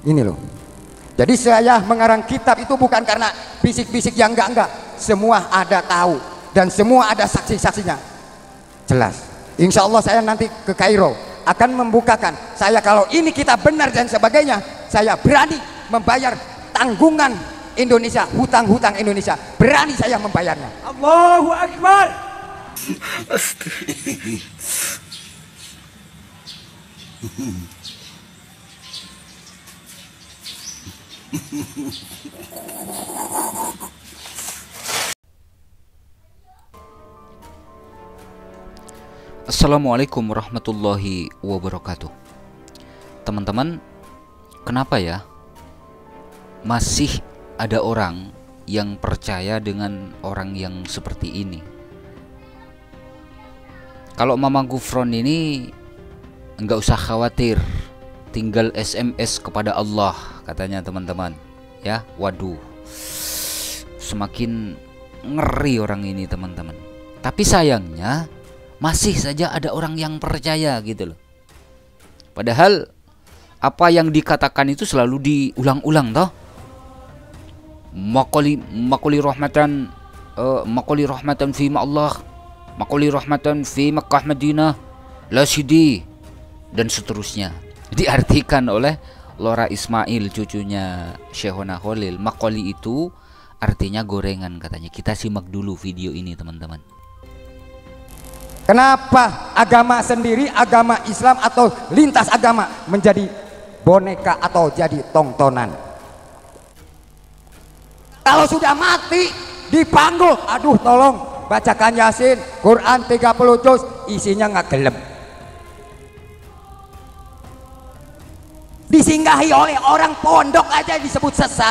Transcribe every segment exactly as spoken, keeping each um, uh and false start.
Ini loh. Jadi saya mengarang kitab itu bukan karena bisik-bisik yang enggak-enggak. Semua ada tahu dan semua ada saksi-saksinya. Jelas. Insya Allah saya nanti ke Kairo akan membukakan. Saya kalau ini kita benar dan sebagainya, saya berani membayar tanggungan Indonesia, hutang-hutang Indonesia. Berani saya membayarnya. Allahu Akbar. Assalamualaikum warahmatullahi wabarakatuh. Teman-teman, kenapa ya masih ada orang yang percaya dengan orang yang seperti ini? Kalau Mama Gufron ini enggak usah khawatir, tinggal S M S kepada Allah katanya teman-teman. Ya, waduh, semakin ngeri orang ini teman-teman. Tapi sayangnya masih saja ada orang yang percaya gitu loh. Padahal apa yang dikatakan itu selalu diulang-ulang toh. Maqali maqali rahmatan uh, maqali rahmatan fi ma Allah, maqali rahmatan fi Makkah Madinah, la sidi, dan seterusnya. Diartikan oleh Lora Ismail, cucunya Syekhona Khalil. Maqali itu artinya gorengan katanya. Kita simak dulu video ini teman-teman. Kenapa agama sendiri, agama Islam atau lintas agama menjadi boneka atau jadi tontonan? Kalau sudah mati dipanggul, aduh tolong bacakan Yasin, Quran tiga puluh juz, isinya nggak gelem. Disinggahi oleh orang pondok aja disebut sesat.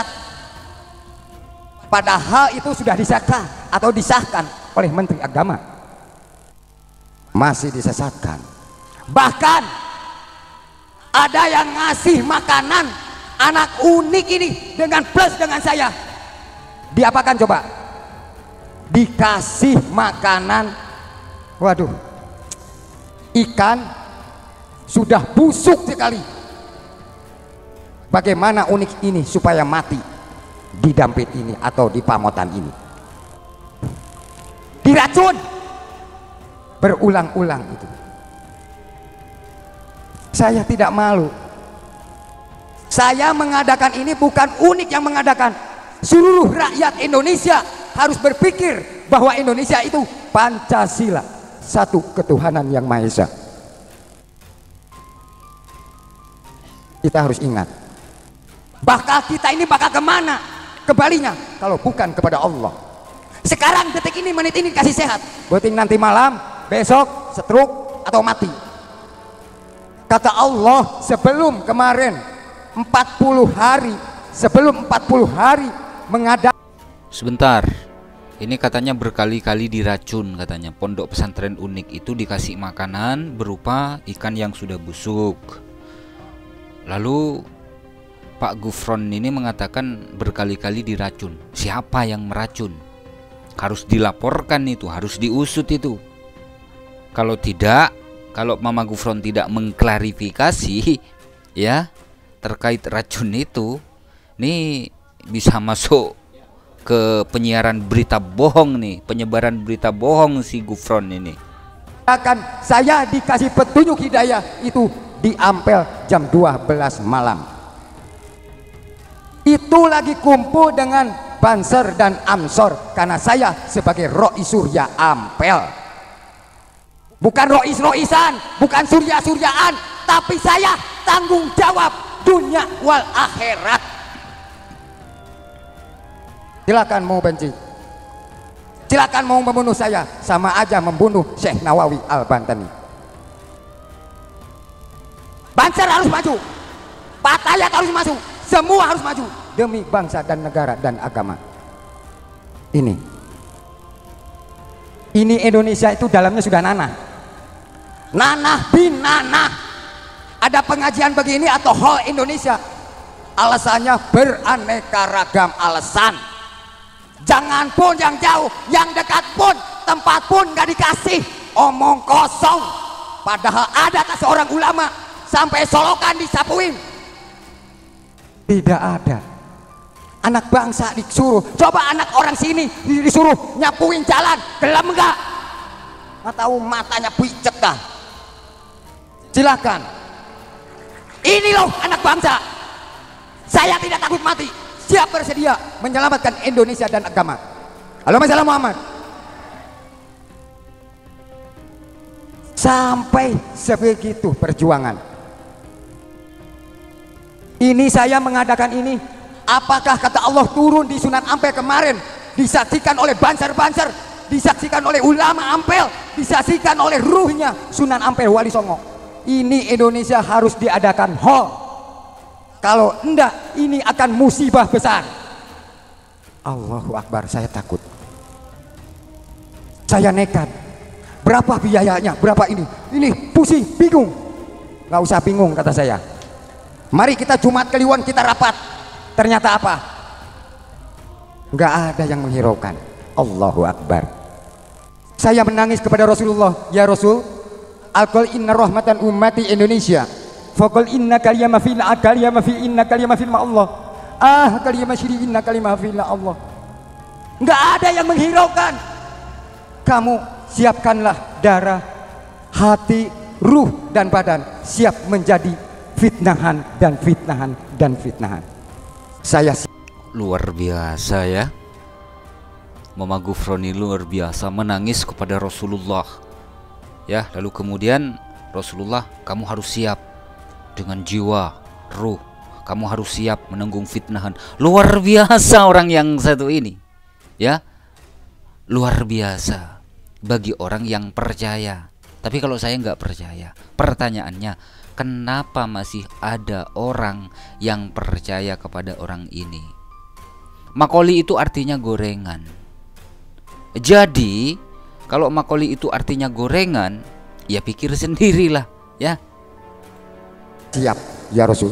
Padahal itu sudah disahkan atau disahkan oleh Menteri Agama. Masih disesatkan. Bahkan ada yang ngasih makanan anak unik ini dengan plus dengan saya. Diapakan coba? Dikasih makanan, waduh, ikan sudah busuk sekali. Bagaimana unik ini supaya mati di Dampit ini atau di Pamotan ini? Diracun berulang-ulang itu. Saya tidak malu. Saya mengadakan ini bukan unik yang mengadakan. Seluruh rakyat Indonesia harus berpikir bahwa Indonesia itu Pancasila, satu ketuhanan yang Maha Esa. Kita harus ingat. Bakal kita ini bakal kemana kembalinya kalau bukan kepada Allah. Sekarang detik ini, menit ini kasih sehat, buatin nanti malam, besok stroke atau mati. Kata Allah sebelum kemarin empat puluh hari, sebelum empat puluh hari mengadakan. Sebentar, ini katanya berkali-kali diracun katanya. Pondok pesantren unik itu dikasih makanan berupa ikan yang sudah busuk. Lalu Pak Gufron ini mengatakan berkali-kali diracun. Siapa yang meracun? Harus dilaporkan itu, harus diusut itu. Kalau tidak, kalau Mama Gufron tidak mengklarifikasi ya terkait racun itu, ini bisa masuk ke penyiaran berita bohong nih, penyebaran berita bohong si Gufron ini. Akan saya dikasih petunjuk hidayah itu di Ampel jam dua belas malam. Itu lagi kumpul dengan Banser dan Amsor karena saya sebagai Roi Surya Ampel. Bukan rois-roisan, bukan surya-suryaan, tapi saya tanggung jawab dunia wal akhirat. Silakan mau benci, silakan mau membunuh saya, sama aja membunuh Syekh Nawawi Al-Bantani. Banser harus maju, Patayat harus maju, semua harus maju demi bangsa dan negara dan agama. Ini, ini Indonesia itu dalamnya sudah nanah, nanah bin nanah. Ada pengajian begini atau hall Indonesia, alasannya beraneka ragam alasan. Jangan pun yang jauh, yang dekat pun, tempat pun nggak dikasih, omong kosong. Padahal ada tak seorang ulama sampai solokan disapuin. Tidak ada. Anak bangsa disuruh, coba anak orang sini disuruh nyapuin jalan, gelem enggak? Atau matanya pucet dah? Silakan. Ini loh anak bangsa. Saya tidak takut mati, siap bersedia menyelamatkan Indonesia dan agama. Halo masalah Muhammad. Sampai sebegitu perjuangan. Ini saya mengadakan ini. Apakah kata Allah turun di Sunan Ampel kemarin disaksikan oleh banser-banser, disaksikan oleh ulama Ampel, disaksikan oleh ruhnya Sunan Ampel Wali Songo. Ini Indonesia harus diadakan hall. Kalau enggak ini akan musibah besar. Allahu Akbar, saya takut. Saya nekat. Berapa biayanya? Berapa ini? Ini pusing, bingung. Nggak usah bingung kata saya. Mari kita Jumat Kliwon kita rapat. Ternyata apa? Nggak ada yang menghiraukan. Allahu Akbar. Saya menangis kepada Rasulullah. Ya Rasul, alqul inna rahmatan ummati Indonesia. Faqul inna kaliyama fil akaliyama fi inna kaliyama fil Allah. Ah kaliyama syiri inna kaliyama fil Allah. Nggak ada yang menghiraukan. Kamu siapkanlah darah, hati, ruh dan badan siap menjadi fitnahan dan fitnahan dan fitnahan. Saya luar biasa ya. Mama Gufroni luar biasa menangis kepada Rasulullah. Ya, lalu kemudian Rasulullah, kamu harus siap dengan jiwa, ruh. Kamu harus siap menanggung fitnahan. Luar biasa orang yang satu ini. Ya. Luar biasa bagi orang yang percaya. Tapi kalau saya nggak percaya, pertanyaannya, kenapa masih ada orang yang percaya kepada orang ini? Makoli itu artinya gorengan. Jadi kalau makoli itu artinya gorengan, ya pikir sendirilah ya. Siap ya Rasul.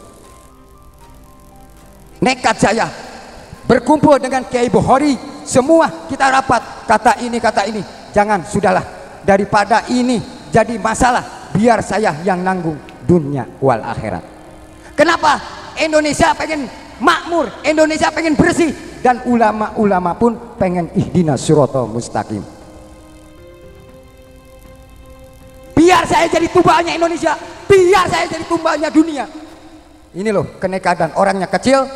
Nekat saya berkumpul dengan Kiai Bukhari, semua kita rapat, kata ini kata ini. Jangan, sudahlah, daripada ini jadi masalah, biar saya yang nanggung dunia wal akhirat. Kenapa? Indonesia pengen makmur, Indonesia pengen bersih, dan ulama-ulama pun pengen ihdinas siratal mustaqim. Biar saya jadi tumbalnya Indonesia, biar saya jadi tumbalnya dunia. Ini loh kenekatan, orangnya kecil,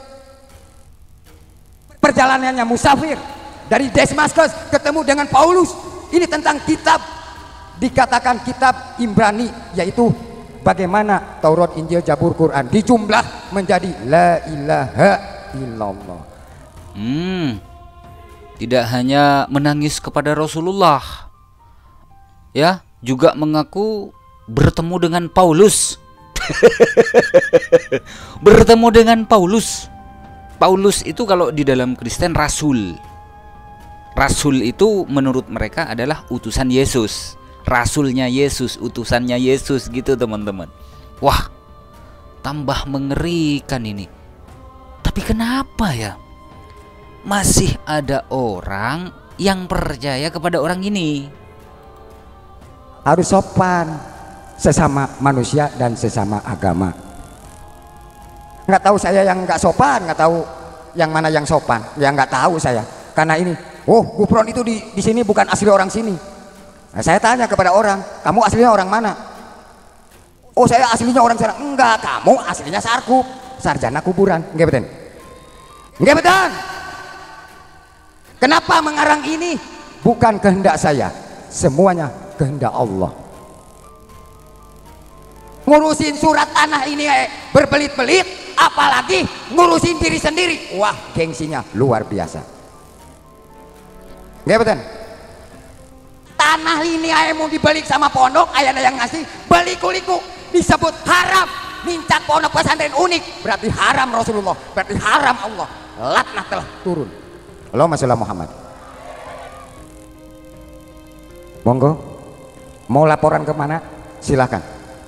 perjalanannya musafir dari Damaskus ketemu dengan Paulus. Ini tentang kitab, dikatakan kitab Ibrani, yaitu bagaimana Taurat, Injil, Zabur, Quran dijumlah menjadi la ilaha illallah. Hmm, tidak hanya menangis kepada Rasulullah, ya, juga mengaku bertemu dengan Paulus. Bertemu dengan Paulus. Paulus itu kalau di dalam Kristen rasul. Rasul itu menurut mereka adalah utusan Yesus. Rasulnya Yesus, utusannya Yesus gitu teman-teman. Wah, tambah mengerikan ini. Tapi kenapa ya masih ada orang yang percaya kepada orang ini? Harus sopan sesama manusia dan sesama agama. Nggak tahu saya yang nggak sopan, nggak tahu yang mana yang sopan, ya nggak tahu saya. Karena ini, oh Gufron itu di, di sini bukan asli orang sini. Nah, saya tanya kepada orang, kamu aslinya orang mana? Oh saya aslinya orang sana. Enggak, kamu aslinya Sarkup, sarjana kuburan. Enggak betul? Enggak betul? Kenapa mengarang ini? Bukan kehendak saya, semuanya kehendak Allah. Ngurusin surat tanah ini eh, berbelit-belit, apalagi ngurusin diri sendiri. Wah, gengsinya luar biasa. Enggak betul? Tanah ini ayah mau dibalik sama pondok, ayah ada yang ngasih baliku-liku, disebut haram. Mincak pondok pesantren unik berarti haram Rasulullah, berarti haram Allah. Laknat telah turun. Allahumma sholli Muhammad. Monggo, mau laporan kemana? Silakan.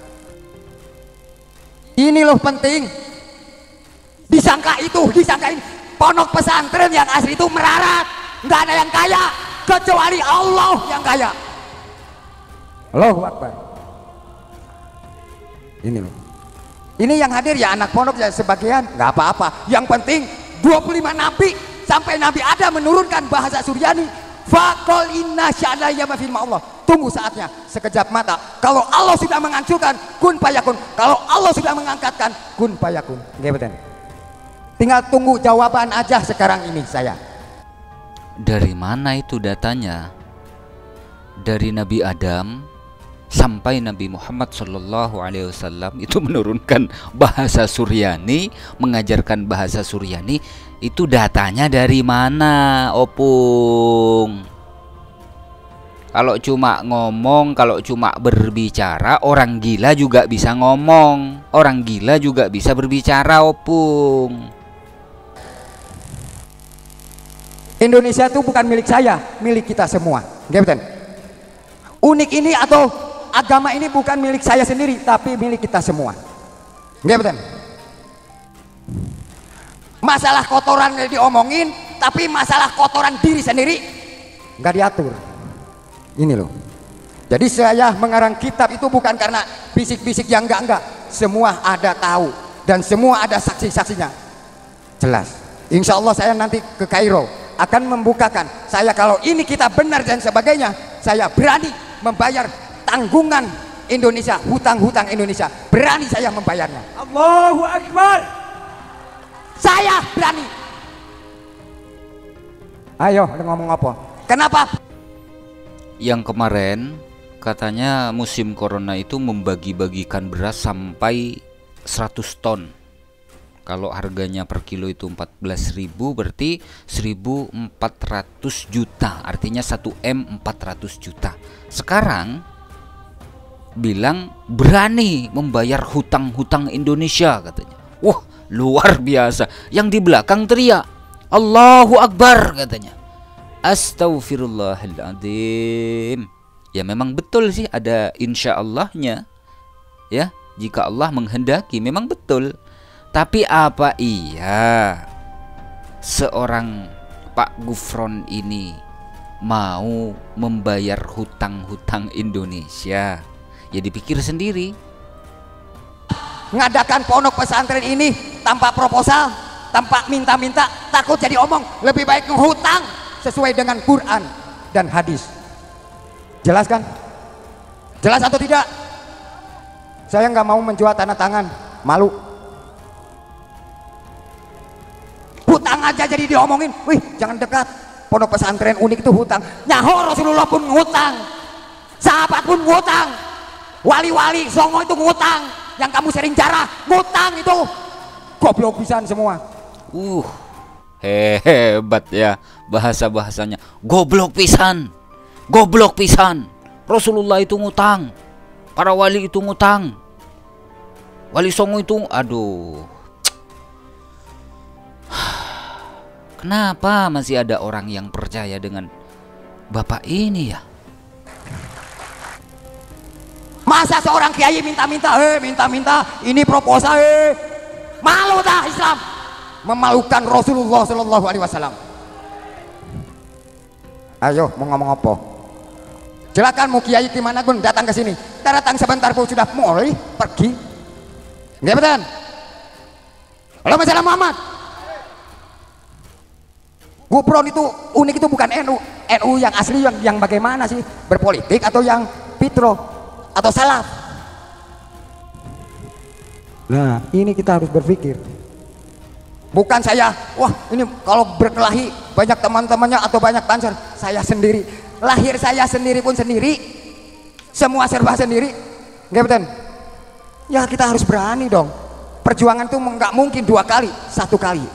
Ini loh penting. Disangka itu, disangka ini. Pondok pesantren yang asli itu merarat, nggak ada yang kaya kecuali Allah yang kaya. Allahu Akbar. Ini loh. Ini yang hadir ya anak pondok ya sebagian, nggak apa-apa. Yang penting dua puluh lima nabi sampai Nabi Adam menurunkan bahasa Suryani. Faqul inna sya'ala ma fil Allah. Tunggu saatnya, sekejap mata. Kalau Allah sudah menghancurkan, kun fayakun. Kalau Allah sudah mengangkatkan, kun fayakun. Nggih betul. Tinggal tunggu jawaban aja sekarang ini saya. Dari mana itu datanya? Dari Nabi Adam sampai Nabi Muhammad Shallallahu Alaihi Wasallam itu menurunkan bahasa Suryani, mengajarkan bahasa Suryani. Itu datanya dari mana, Opung? Kalau cuma ngomong, kalau cuma berbicara, orang gila juga bisa ngomong, orang gila juga bisa berbicara, Opung. Indonesia itu bukan milik saya, milik kita semua. Nggih betul. Unik ini atau agama ini bukan milik saya sendiri, tapi milik kita semua. Nggih betul. Masalah kotoran diomongin, tapi masalah kotoran diri sendiri nggak diatur. Ini loh. Jadi saya mengarang kitab itu bukan karena bisik-bisik yang enggak-enggak. Semua ada tahu dan semua ada saksi-saksinya. Jelas. Insya Allah saya nanti ke Kairo akan membukakan. Saya kalau ini kita benar dan sebagainya, saya berani membayar tanggungan Indonesia, hutang-hutang Indonesia. Berani saya membayarnya. Allahu Akbar. Saya berani. Ayo ngomong apa? Kenapa? Yang kemarin katanya musim corona itu membagi-bagikan beras sampai seratus ton. Kalau harganya per kilo itu empat belas ribu, berarti seribu empat ratus juta. Artinya satu M empat ratus juta. Sekarang bilang berani membayar hutang-hutang Indonesia katanya. Wah, luar biasa. Yang di belakang teriak Allahu Akbar katanya. Astaghfirullahaladzim. Ya memang betul sih ada insya Allahnya. Ya, jika Allah menghendaki memang betul. Tapi apa iya seorang Pak Gufron ini mau membayar hutang-hutang Indonesia? Ya dipikir sendiri. Ngadakan pondok pesantren ini tanpa proposal, tanpa minta-minta, takut jadi omong. Lebih baik ngehutang sesuai dengan Quran dan hadis. Jelas kan? Jelas atau tidak? Saya nggak mau menjual tanah tangan, malu. Hutang aja jadi diomongin. Wih, jangan dekat. Pondok pesantren unik itu hutang. Nyaho Rasulullah pun ngutang, sahabat pun ngutang, wali-wali songo itu ngutang. Yang kamu sering jarah ngutang itu goblok pisan semua. Uh, hebat ya bahasa-bahasanya. Goblok pisan, goblok pisan. Rasulullah itu ngutang, para wali itu ngutang, wali songo itu, aduh. Kenapa masih ada orang yang percaya dengan bapak ini ya? Masa seorang kiai minta-minta, eh minta-minta, ini proposal, eh malu dah Islam, memalukan Rasulullah Shallallahu Alaihi Wasallam. Ayo mau ngomong apa? Silakan mau kiai gimana pun datang ke sini. Kita datang sebentar pun sudah mulai pergi. Nggak betul? Halo masalah Muhammad. Gufron itu unik itu bukan N U, N U yang asli yang yang bagaimana sih? Berpolitik atau yang Fitro atau salaf? Nah, ini kita harus berpikir. Bukan saya, wah ini kalau berkelahi banyak teman-temannya atau banyak banser, saya sendiri. Lahir saya sendiri pun sendiri, semua serba sendiri. Nggak betul? Ya kita harus berani dong. Perjuangan itu nggak mungkin dua kali, satu kali.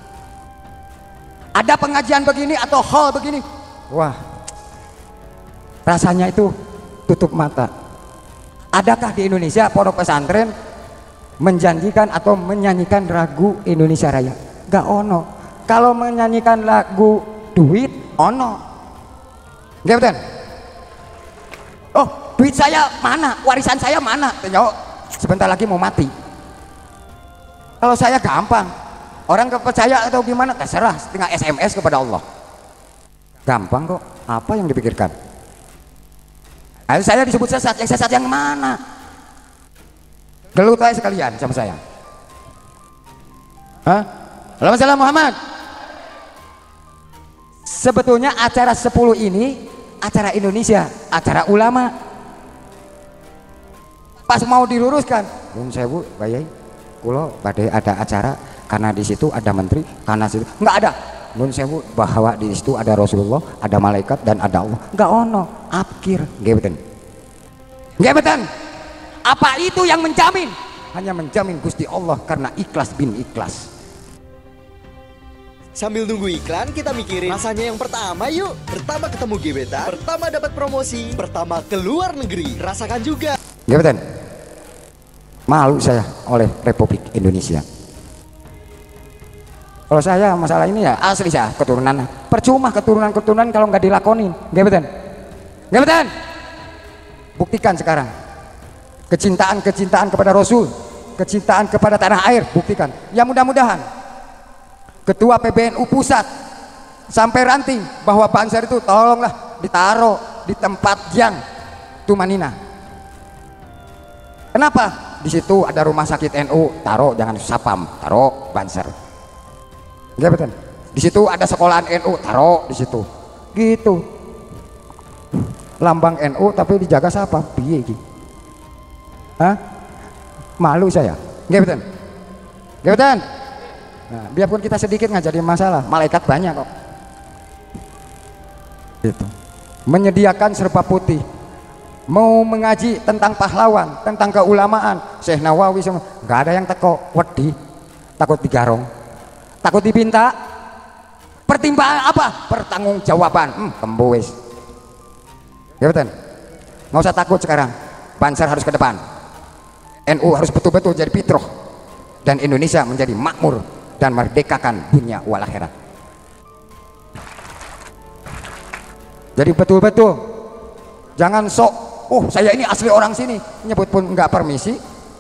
Ada pengajian begini atau hal begini, wah rasanya itu tutup mata. Adakah di Indonesia pondok pesantren menjanjikan atau menyanyikan lagu Indonesia Raya? Gak ono. Kalau menyanyikan lagu duit ono. Gak betul? Oh, duit saya mana? Warisan saya mana? Tanya, sebentar lagi mau mati. Kalau saya gampang. Orang kepercaya atau gimana terserah, tinggal S M S kepada Allah. Gampang kok. Apa yang dipikirkan? Ayo saya disebut sesat, yang sesat yang mana? Gelut aja sekalian sama saya. Hah? Allahumma shalli ala Muhammad. Sebetulnya acara sepuluh ini acara Indonesia, acara ulama. Pas mau diluruskan, Nun sewu, Bayai, kulo badai ada acara karena di situ ada menteri, karena situ nggak ada. Nun sewu, bahwa di situ ada Rasulullah, ada malaikat dan ada Allah. Nggak ono, apkir, gebeten, gebeten. Apa itu yang menjamin? Hanya menjamin Gusti Allah karena ikhlas bin ikhlas. Sambil nunggu iklan, kita mikirin rasanya yang pertama yuk. Pertama ketemu gebetan, pertama dapat promosi, pertama keluar negeri. Rasakan juga. Gebetan, malu saya oleh Republik Indonesia. Kalau saya masalah ini ya asli saya keturunan. Percuma keturunan-keturunan kalau nggak dilakonin. Gebetan, gebetan, buktikan sekarang. Kecintaan-kecintaan kepada Rasul, kecintaan kepada tanah air, buktikan. Ya mudah-mudahan Ketua P B N U Pusat sampai ranting bahwa Banser itu tolonglah ditaruh di tempat yang tumanina. Kenapa? Di situ ada rumah sakit N U, taruh jangan sapam, taruh Banser. Ya betul. Di situ ada sekolahan N U, taruh di situ. Gitu. Lambang N U tapi dijaga siapa? Piye iki? Hah? Malu saya. Nggih betul. Nggih betul. Nah, biarpun kita sedikit nggak jadi masalah, malaikat banyak kok. Itu menyediakan serba putih, mau mengaji tentang pahlawan, tentang keulamaan, Syekh Nawawi semua, nggak ada yang teko, wedi, takut digarong, takut dipinta, pertimbangan apa? Pertanggungjawaban, hmm, kembuwis. Ya betul, nggak usah takut sekarang. Banser harus ke depan, N U harus betul-betul jadi fitrah, dan Indonesia menjadi makmur dan merdekakan dunia wal akhirat. Jadi betul-betul jangan sok, oh saya ini asli orang sini, nyebut pun enggak permisi,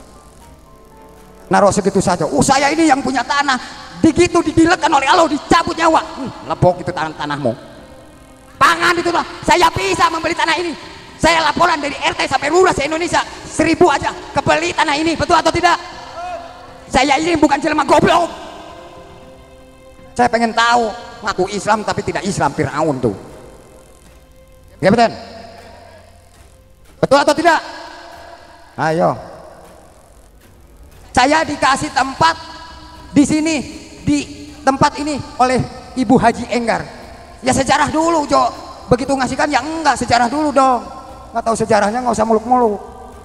naruh segitu saja. Oh saya ini yang punya tanah, digitu didilekan oleh Allah, dicabut nyawa, hmm, lebok itu tanah tanahmu. Pangan itu lah, saya bisa membeli tanah ini. Saya laporan dari R T sampai lurah se Indonesia, seribu aja kebeli tanah ini, betul atau tidak? Saya ini bukan jelema goblok. Saya pengen tahu, ngaku Islam tapi tidak Islam, Fir'aun tuh. Ya betul? Betul atau tidak? Ayo. Saya dikasih tempat di sini, di tempat ini oleh Ibu Haji Enggar. Ya sejarah dulu, Jo. Begitu ngasihkan ya enggak, sejarah dulu dong. Nggak tahu sejarahnya nggak usah muluk-muluk.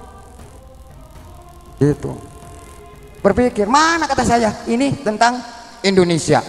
Gitu. Berpikir, mana kata saya, ini tentang Indonesia,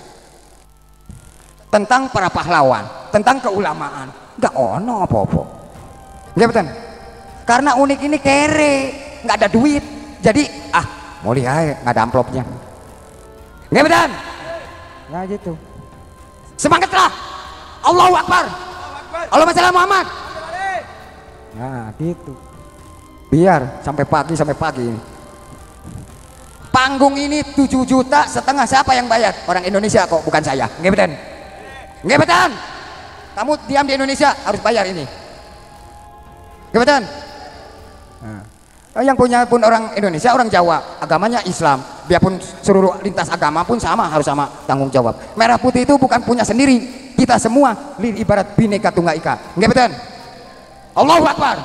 tentang para pahlawan, tentang keulamaan. Nggak ono apa-apa. Nggak betul? Karena unik ini kere, nggak ada duit, jadi ah mau lihat nggak ada amplopnya. Nggak betul? Nah gitu. Semangatlah, Allahu Akbar, Allahumma shalli ala Muhammad. Nah gitu. Biar sampai pagi sampai pagi. Panggung ini tujuh juta setengah, siapa yang bayar? Orang Indonesia kok, bukan saya. Nggak betul? Nggak betul? Kamu diam di Indonesia harus bayar ini. Nggak betul? Nah, yang punya pun orang Indonesia, orang Jawa, agamanya Islam, biarpun seluruh lintas agama pun sama, harus sama tanggung jawab. Merah putih itu bukan punya sendiri, kita semua ibarat Bhinneka Tunggal Ika. Nggak betul? Allahu Akbar.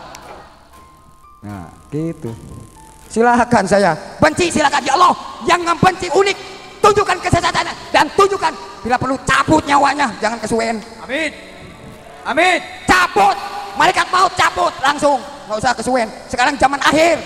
Nah gitu. Silakan saya benci, silakan ya Allah. Yang membenci unik, tunjukkan kesesatannya dan tunjukkan bila perlu cabut nyawanya, jangan kesuwen. Amin. Amin. Cabut, malaikat maut cabut langsung, nggak usah kesuwen. Sekarang zaman akhir.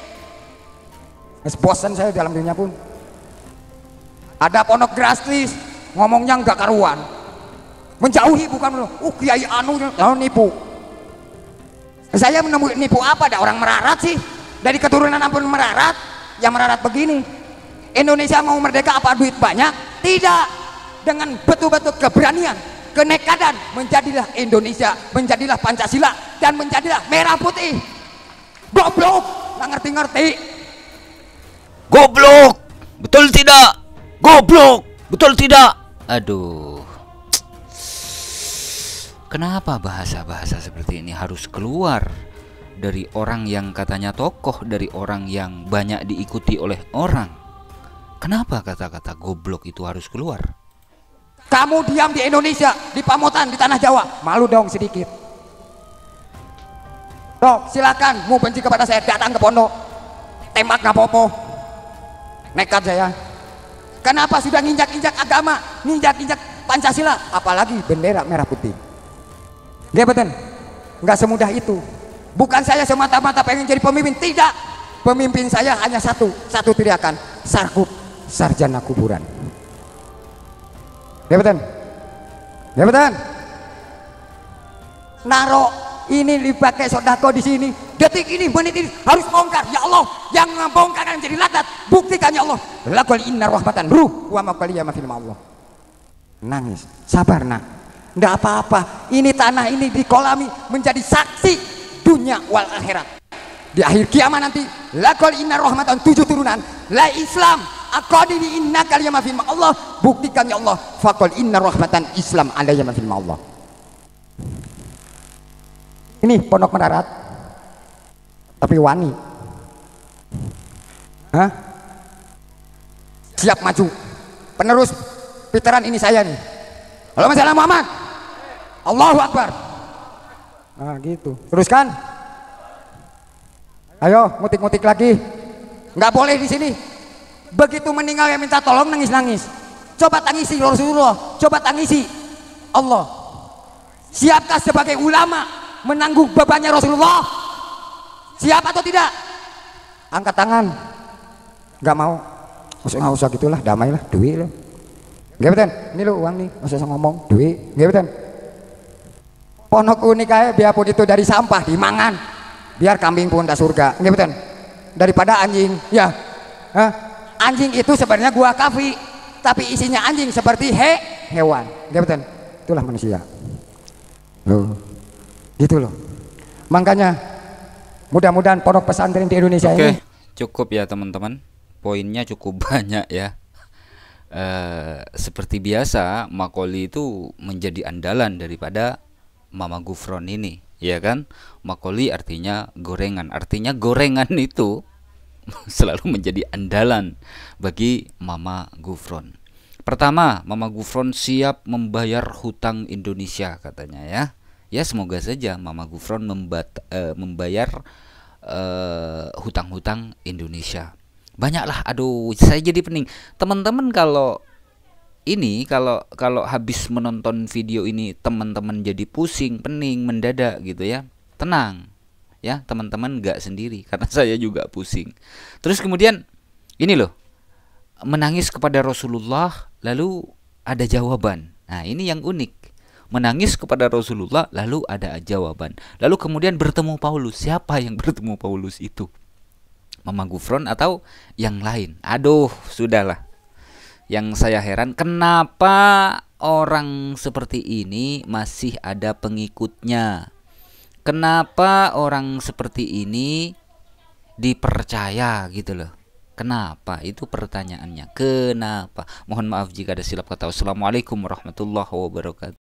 Bosan saya dalam dunia pun. Ada pondok gratis, ngomongnya nggak karuan. Menjauhi bukan, uh kiai anu, anu nipu. Saya menemui nipu apa? Ada orang merarat sih. Dari keturunan ampun merarat, yang merarat begini. Indonesia mau merdeka apa duit banyak? Tidak. Dengan betul-betul keberanian, kenekadan, menjadilah Indonesia, menjadilah Pancasila, dan menjadilah merah putih. Goblok, nggak ngerti-ngerti. Goblok, betul tidak? Goblok, betul tidak? Aduh, kenapa bahasa-bahasa seperti ini harus keluar dari orang yang katanya tokoh, dari orang yang banyak diikuti oleh orang. Kenapa kata-kata goblok itu harus keluar? Kamu diam di Indonesia, di Pamotan, di tanah Jawa, malu dong sedikit. Dok, silakan, mau benci kepada saya, datang ke pondok, tembak nggak apa-apa. Nekat saya. Kenapa sudah nginjak-injak agama, nginjak-injak Pancasila, apalagi bendera merah putih. Dia betul, nggak semudah itu. Bukan saya semata-mata pengen jadi pemimpin, tidak. Pemimpin saya hanya satu, satu teriakan, Sarkup, sarjana kuburan. Dia betul, dia betul. Naro ini dipakai sodako di sini, detik ini, menit ini harus bongkar. Ya Allah, yang bongkar yang jadi laknat, buktikan ya Allah. Lakul inna rahmatan ruh wa maqaliyama fil Allah. Nangis, sabar nak, ndak apa-apa. Ini tanah ini dikolami menjadi saksi dunia wal akhirat. Di akhir kiamat nanti, lakul inna rahmatan, tujuh turunan, la Islam, aqadini inna kaliyama fil Allah, buktikan ya Allah. Faqul inna rahmatan Islam alayya fil Allah. Ini pondok mendarat, tapi wani. Hah? Siap maju. Penerus Pitaran ini saya nih. Allahumma shalli Muhammad. Allahu Akbar. Nah gitu. Teruskan. Ayo mutik-mutik lagi. Nggak boleh di sini. Begitu meninggal yang minta tolong nangis-nangis. Coba tangisi Rasulullah. Coba tangisi Allah. Siapkah sebagai ulama menanggung bebannya Rasulullah? Siap atau tidak? Angkat tangan. Nggak mau. Maksudnya nggak usah gitulah, damailah, duit lah. Nggak betul, ini lo uang nih, nggak usah ngomong, duit, nggak betul. Ponok unik aja, biarpun itu dari sampah dimangan, biar kambing pun tak surga, nggak betul. Daripada anjing, ya, Hah? Anjing itu sebenarnya gua kafi, tapi isinya anjing seperti he hewan, nggak betul. Itulah manusia. Loh, gitu loh. Makanya mudah-mudahan pondok pesantren di Indonesia Oke, ini cukup ya teman-teman. Poinnya cukup banyak ya. Uh, seperti biasa, Makoli itu menjadi andalan daripada Mama Gufron ini, ya kan? Makoli artinya gorengan, artinya gorengan itu selalu menjadi andalan bagi Mama Gufron. Pertama, Mama Gufron siap membayar hutang Indonesia katanya ya. Ya semoga saja Mama Gufron membat, uh, membayar hutang-hutang uh, Indonesia. Banyaklah, aduh saya jadi pening teman-teman. Kalau ini kalau kalau habis menonton video ini teman-teman jadi pusing, pening, mendadak gitu ya, tenang ya teman-teman, nggak sendiri karena saya juga pusing. Terus kemudian ini loh, menangis kepada Rasulullah lalu ada jawaban. Nah ini yang unik, menangis kepada Rasulullah lalu ada jawaban, lalu kemudian bertemu Paulus. Siapa yang bertemu Paulus itu? Mama Gufron atau yang lain? Aduh, sudahlah. Yang saya heran, kenapa orang seperti ini masih ada pengikutnya? Kenapa orang seperti ini dipercaya gitu loh? Kenapa? Itu pertanyaannya. Kenapa? Mohon maaf jika ada silap kata. Wassalamualaikum warahmatullahi wabarakatuh.